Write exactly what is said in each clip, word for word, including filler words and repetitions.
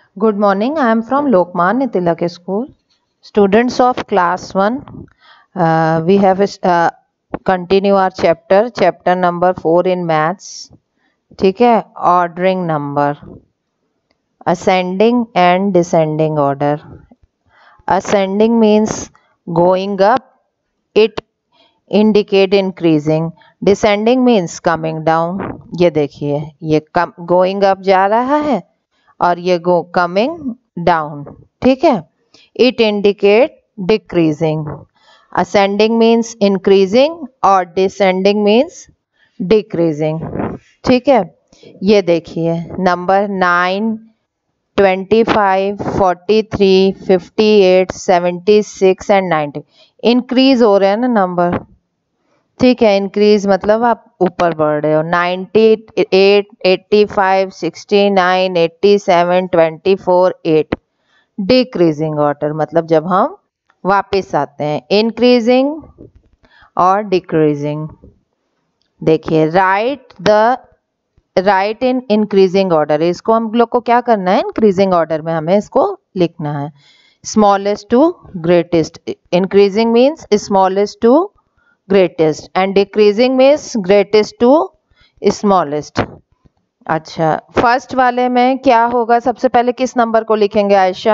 Good morning. I am from Lokmanya Tilak School. Students of class one, uh, we have uh, continue our chapter, chapter number four in maths. ठीक है, ordering number, ascending and descending order. Ascending means going up, it indicate increasing. Descending means coming down. ये देखिए, ये going up जा रहा है और ये गो कमिंग डाउन. ठीक है, it indicate decreasing. Ascending means increasing और डिसेंडिंग मीन्स डिक्रीजिंग. ठीक है, ये देखिए number nine, twenty five, forty three, fifty eight, seventy six and ninety increase हो रहे हैं ना नंबर. ठीक है, इंक्रीज मतलब आप ऊपर बढ़ रहे हो. Ninety eight, eighty five, sixty nine, eighty seven, twenty four, eight. Decreasing order मतलब जब हम वापस आते हैं. इंक्रीजिंग और डिक्रीजिंग. देखिए write the right in increasing order. इसको हम लोग को क्या करना है, इंक्रीजिंग ऑर्डर में हमें इसको लिखना है. Smallest to greatest. Increasing means smallest to greatest and decreasing means greatest to smallest. अच्छा, फर्स्ट वाले में क्या होगा, सबसे पहले किस नंबर को लिखेंगे आयशा?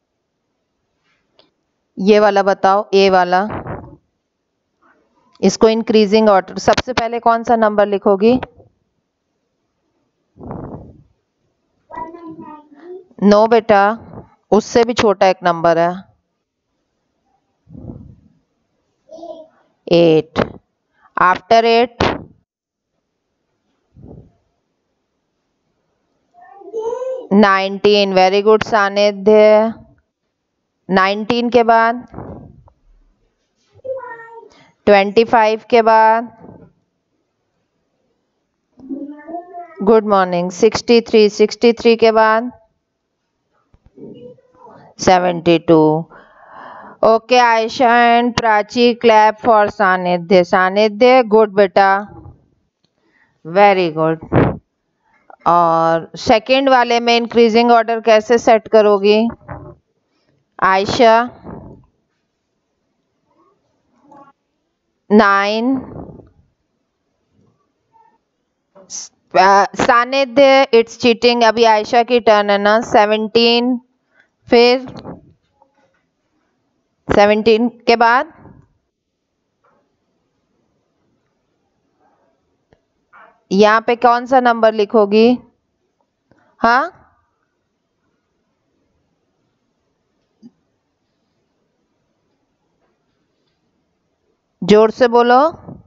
ये वाला बताओ, ए वाला. इसको इंक्रीजिंग ऑर्डर. सबसे पहले कौन सा नंबर लिखोगी? नो बेटा, उससे भी छोटा एक नंबर है. Eight. After eight nineteen. Very good Sanidhya. Nineteen के बाद ट्वेंटी फाइव के बाद good morning sixty three. Sixty three के बाद seventy two. Okay Ayesha and Prachi, clap for Sanidhya. Sanidhya good बेटा, वेरी गुड. और सेकंड वाले में इंक्रीजिंग ऑर्डर कैसे सेट करोगी Ayesha? Nine. Sanidhya it's cheating. अभी आयशा की टर्न है ना. सेवनटीन. फिर सेवनटीन के बाद यहाँ पे कौन सा नंबर लिखोगी? हाँ, जोर से बोलो.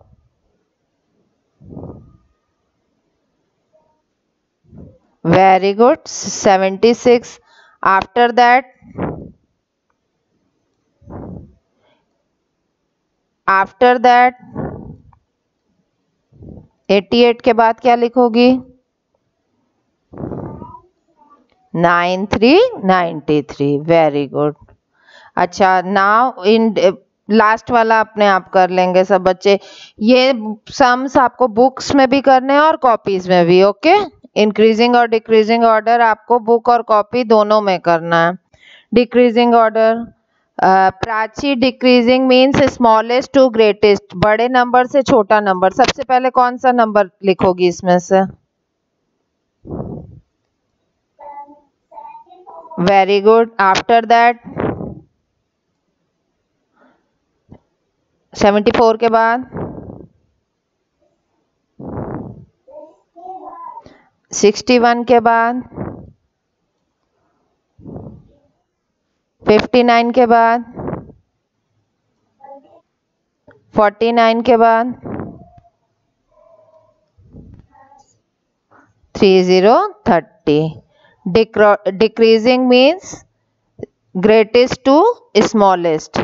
Very good. Seventy six. After that after that eighty eight के बाद क्या लिखोगी? Nine three ninety three. Very good. अच्छा, नाउ इन लास्ट वाला अपने आप कर लेंगे सब बच्चे. ये सम्स आपको बुक्स में भी करने हैं और कॉपीज में भी. ओके, इंक्रीजिंग और डिक्रीजिंग ऑर्डर आपको बुक और कॉपी दोनों में करना है. Decreasing order. Prachi, decreasing means smallest to greatest. बड़े नंबर से छोटा नंबर. सबसे पहले कौन सा नंबर लिखोगी इसमें से? Very good. After that seventy four के बाद सिक्सटी वन के बाद फिफ्टी नाइन के बाद फोर्टी नाइन के बाद three zero thirty. Decreasing means greatest to smallest.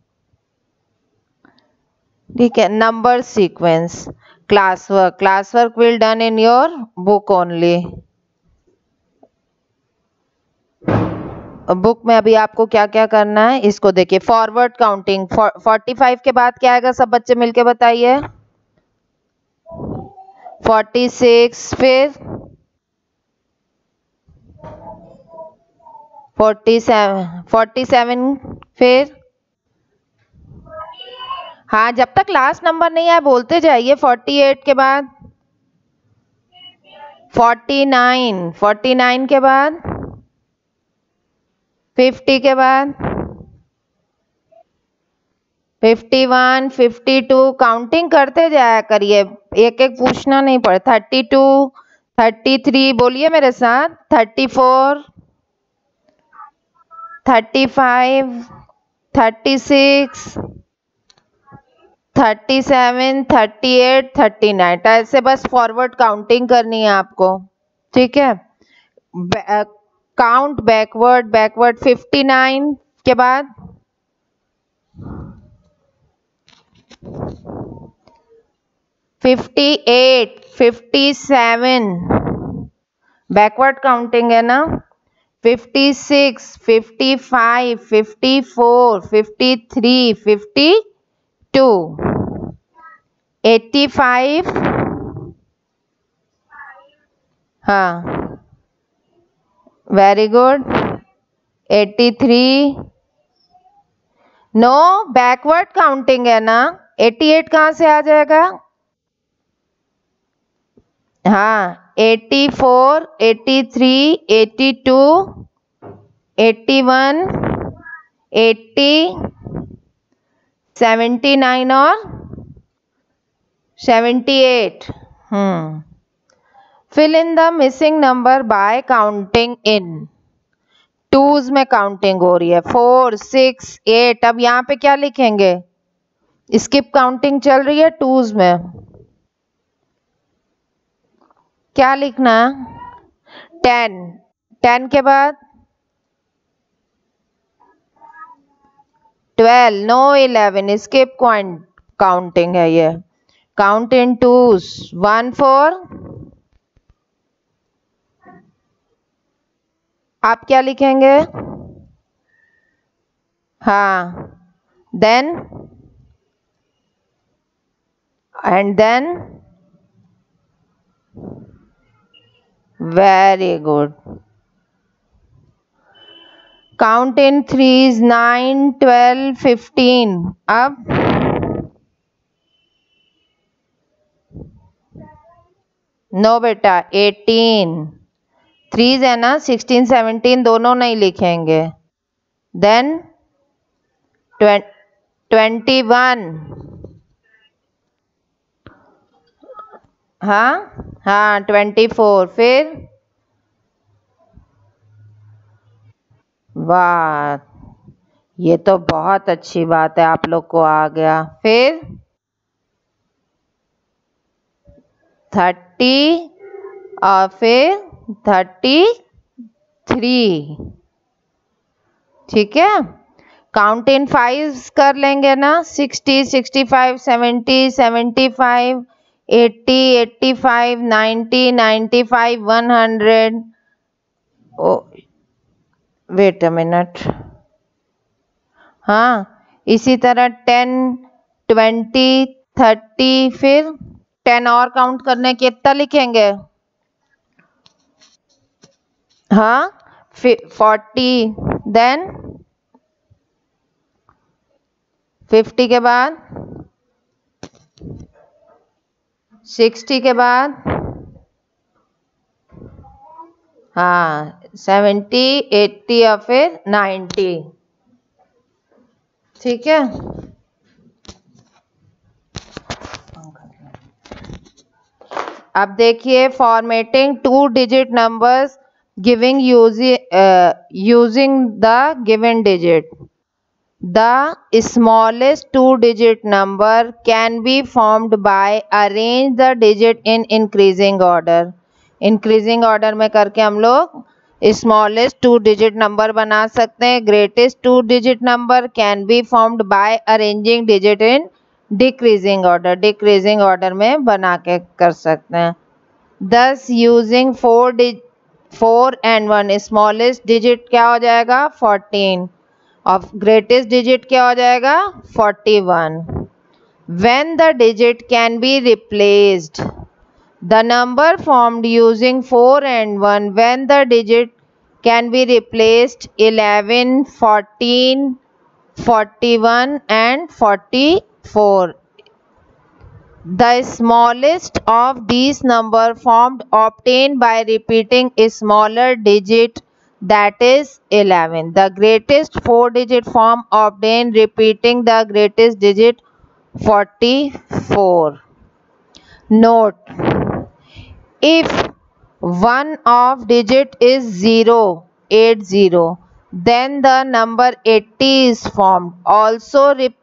ठीक है. Number sequence. Class work. Class work will done in your book only. Book में अभी आपको क्या क्या करना है इसको देखिए. Forward counting. फोर्टी फाइव के बाद क्या आएगा, सब बच्चे मिलके बताइए. Forty six. फिर फोर्टी सेवन फोर्टी सेवन फिर हाँ, जब तक लास्ट नंबर नहीं आए बोलते जाइए। फोर्टी एट के बाद फोर्टी नाइन फोर्टी नाइन के बाद फिफ्टी के बाद fifty one fifty two counting करते जाया करिए, एक एक पूछना नहीं पड़े। थर्टी टू थर्टी थ्री बोलिए मेरे साथ। Thirty four thirty five thirty six thirty seven thirty eight thirty nine. ऐसे बस फॉरवर्ड काउंटिंग करनी है आपको, ठीक है। Count backward backward fifty nine के बाद fifty eight fifty seven backward counting है ना। Fifty six fifty five fifty four fifty three fifty two eighty five. हाँ, very good. Eighty three. No, backward counting है ना। एट्टी एट कहाँ से आ जाएगा? हाँ, eighty four eighty three eighty two eighty one eighty seventy nine और seventy eight. Hmm fill in the missing number by counting in. Twos में counting हो रही है, फोर सिक्स एट। अब यहाँ पे क्या लिखेंगे? स्किप काउंटिंग चल रही है टूज में। क्या लिखना? टेन टेन के बाद twelve. No, eleven. Skip counting है ये। Count in twos. One four. आप क्या लिखेंगे? हाँ, then and then. Very good. Count in threes. Nine twelve fifteen. अब नो बेटा, एटीन। थ्रीज है ना, सिक्सटीन सेवनटीन दोनों नहीं लिखेंगे। Then twenty one. हाँ हाँ, ट्वेंटी फोर। फिर वाह, ये तो बहुत अच्छी बात है, आप लोग को आ गया। फिर थर्टी और फिर थर्टी थ्री, ठीक है। काउंट इन फाइव कर लेंगे ना। Sixty sixty five seventy seventy five eighty eighty five ninety ninety five one hundred. Oh wait a minute. हाँ, इसी तरह टेन ट्वेंटी थर्टी। फिर टेन और काउंट करने के कितना लिखेंगे? हाँ, फोर्टी। देन फिफ्टी के बाद सिक्सटी के बाद हाँ सेवेंटी एट्टी और फिर नाइन्टी, ठीक है। अब देखिए, formatting two digit numbers giving using the given digit. The smallest two-digit number can be formed by arrange the digit in increasing order. Increasing order में करके हम लोग smallest two-digit number बना सकते हैं. Greatest two-digit number can be formed by arranging digit in decreasing order. Decreasing order में बना के कर सकते हैं. Thus using four four and one, smallest digit क्या हो जाएगा? फोर्टीन. of greatest digit क्या हो जाएगा? Forty one. When the digit can be replaced, the number formed using four and one when the digit can be replaced eleven, fourteen, forty-one and forty-four. The smallest of these numbers formed obtained by repeating a smaller digit, that is eleven. The greatest four digit form obtained repeating the greatest digit, forty-four. Note: if one of digit is zero, eighty, then the number eighty is formed. Also rep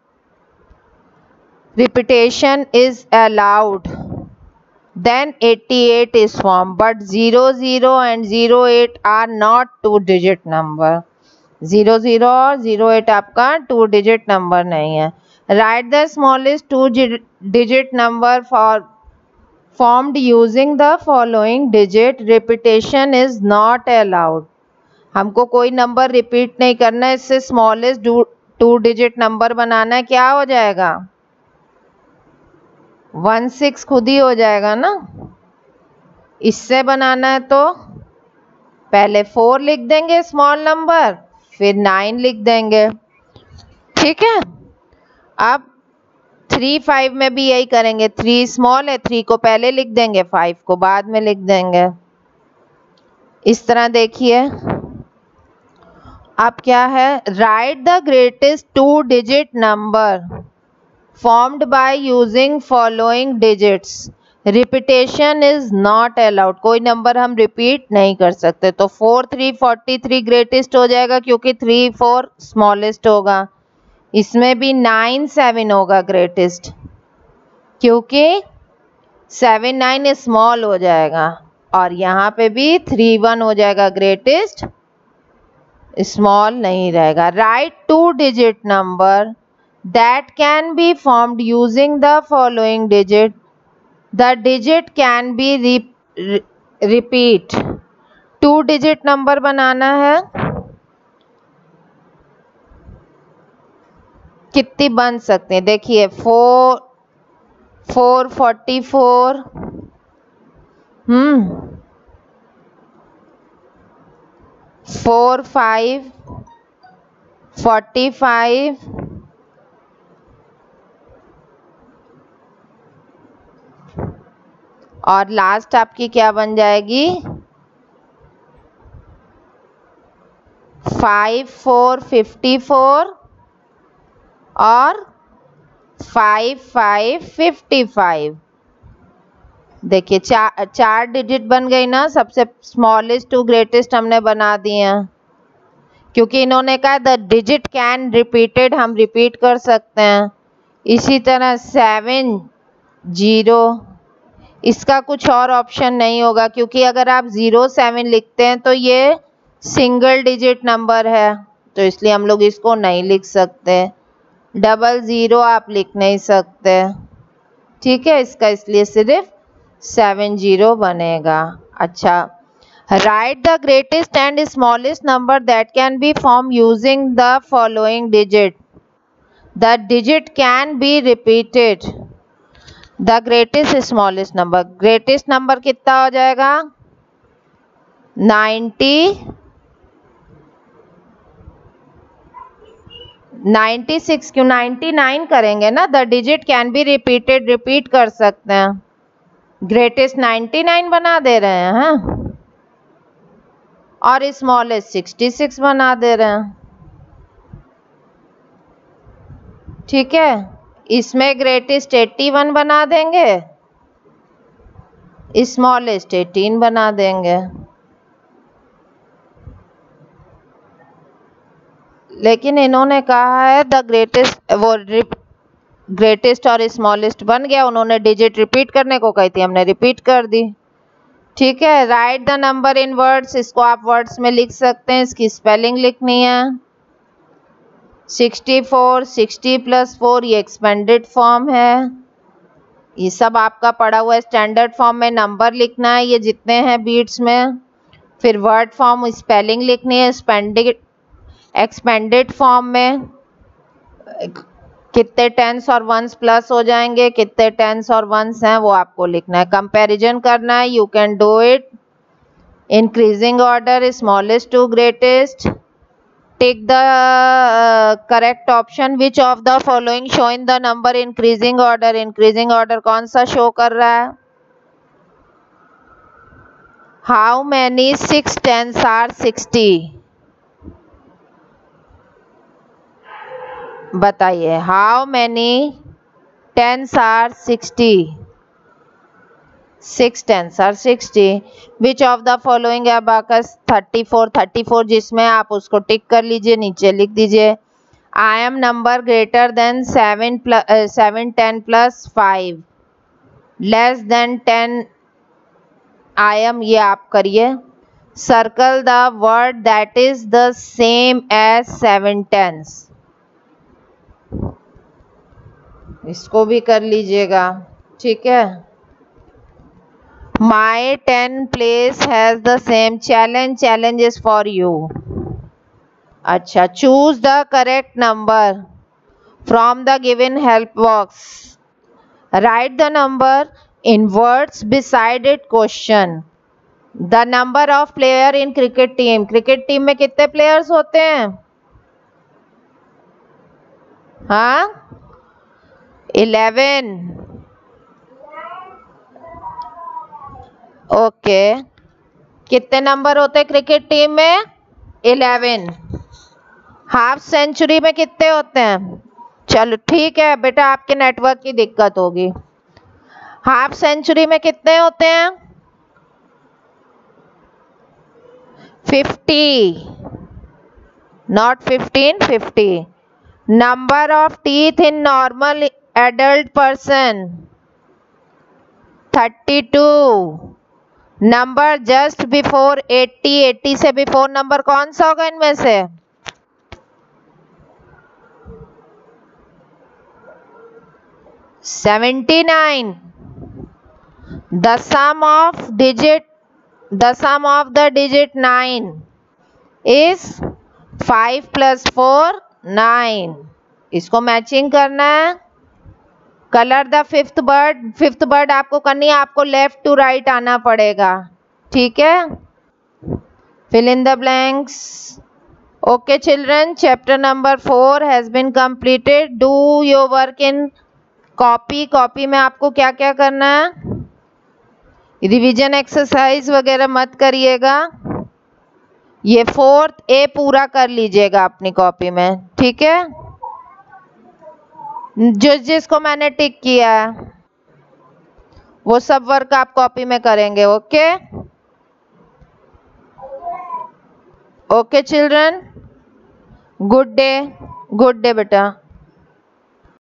repetition is allowed, then eighty-eight is formed, but zero zero and zero eight are not two digit number. zero zero और zero eight आपका two digit number नहीं है. Write the smallest two digit number for formed using the following digit. Repetition is not allowed. हमको कोई number repeat नहीं करना है, इससे स्मॉलेस्ट टू डिजिट नंबर बनाना है. क्या हो जाएगा? वन सिक्स खुद ही हो जाएगा ना. इससे बनाना है तो पहले फोर लिख देंगे स्मॉल नंबर, फिर नाइन लिख देंगे. ठीक है. अब थ्री फाइव में भी यही करेंगे. थ्री स्मॉल है, थ्री को पहले लिख देंगे, फाइव को बाद में लिख देंगे. इस तरह देखिए. अब क्या है? Write the greatest two digit number formed by using following digits. Repetition is not allowed. कोई नंबर हम रिपीट नहीं कर सकते. तो four three forty three greatest हो जाएगा क्योंकि थ्री फोर स्मॉलेस्ट होगा. इसमें भी नाइन सेवन होगा ग्रेटेस्ट क्योंकि सेवन नाइन स्मॉल हो जाएगा. और यहाँ पे भी थ्री वन हो जाएगा, ग्रेटेस्ट स्मॉल नहीं रहेगा. Write two digit number that can be formed using the following digit. The digit can be re repeat. Two digit number बनाना है. कितनी बन सकते हैं? देखिए four four forty four hmm four five forty five और लास्ट आपकी क्या बन जाएगी? फाइव फोर फिफ्टी फोर और फाइव फाइव फिफ्टी फाइव. देखिए चार चार डिजिट बन गई ना. सबसे स्मॉलेस्ट टू ग्रेटेस्ट हमने बना दिए हैं क्योंकि इन्होंने कहा द डिजिट कैन रिपीटेड, हम रिपीट कर सकते हैं. इसी तरह सेवन जीरो, इसका कुछ और ऑप्शन नहीं होगा क्योंकि अगर आप ज़ीरो सेवन लिखते हैं तो ये सिंगल डिजिट नंबर है, तो इसलिए हम लोग इसको नहीं लिख सकते. डबल ज़ीरो आप लिख नहीं सकते. ठीक है. इसका इसलिए सिर्फ सेवन जीरो बनेगा. अच्छा. Write the greatest and smallest number that can be form using the following digit. The digit can be repeated. The greatest smallest number, greatest number कितना हो जाएगा? नाइन्टी नाइन्टी सिक्स क्यों नाइन्टी नाइन करेंगे ना. The digit can be repeated, repeat कर सकते हैं. Greatest ninety nine बना दे रहे हैं हाँ? और स्मॉलेस्ट सिक्सटी सिक्स बना दे रहे हैं. ठीक है. इसमें ग्रेटेस्ट एट्टी वन बना देंगे, स्मॉलेस्ट एटीन बना देंगे. लेकिन इन्होंने कहा है द ग्रेटेस्ट, वो ग्रेटेस्ट और स्मॉलेस्ट बन गया. उन्होंने डिजिट रिपीट करने को कही थी, हमने रिपीट कर दी. ठीक है. Write the number in words. इसको आप वर्ड्स में लिख सकते हैं. इसकी स्पेलिंग लिखनी है. Sixty four, sixty plus four ये एक्सपेंडेड फॉर्म है. ये सब आपका पढ़ा हुआ है. स्टैंडर्ड फॉर्म में नंबर लिखना है, ये जितने हैं बीट्स में. फिर वर्ड फॉर्म स्पेलिंग लिखनी है. स्पेंडेड एक्सपेंडेड फॉर्म में कितने टेंस और वंस प्लस हो जाएंगे, कितने टेंस और वंस हैं वो आपको लिखना है. कंपैरिजन करना है. You can do it. Increasing order, smallest to greatest. Take the uh, correct option. Which of the following showing the number increasing order? Increasing order कौन सा show कर रहा है? How many six tens are sixty? बताइए. How many tens are sixty? Six tens are sixty. Which of the following abacus thirty-four? thirty-four जिसमें आप उसको टिक कर लीजिए, नीचे लिख दीजिए. I am number greater than seven plus uh, seven ten plus five. Less than ten. I am ये आप करिए. Circle the word that is the same as seven tens. इसको भी कर लीजिएगा. ठीक है. My ten place has the same challenge. Challenge is for you. अच्छा. Choose the correct number from the given help box. Write the number in words beside it. Question. The number of player in cricket team. Cricket team में कितने players होते हैं? हाँ? eleven. Okay. कितने number होते हैं cricket team में? eleven. Half century में कितने होते हैं? चलो ठीक है बेटा, आपके नेटवर्क की दिक्कत होगी. हाफ सेंचुरी में कितने होते हैं? fifty. Not fifteen, fifty. Number of teeth in normal adult person. thirty-two. Number just before eighty. eighty से बिफोर नंबर कौन सा होगा इनमें से? seventy-nine. The sum of digit the sum of the digit nine is five plus four, nine. इसको matching करना है. Colour the fifth bird. Fifth bird आपको करनी है, आपको लेफ्ट टू राइट आना पड़ेगा. ठीक है. Fill in the blanks. Okay children, chapter number four has been completed. Do your work in copy. Copy में आपको क्या क्या करना है? रिवीजन एक्सरसाइज वगैरह मत करिएगा. ये फोर्थ ए पूरा कर लीजिएगा अपनी कॉपी में. ठीक है. जिस जिसको मैंने टिक किया है वो सब वर्क आप कॉपी में करेंगे. Okay. Okay children, good day. Good day बेटा.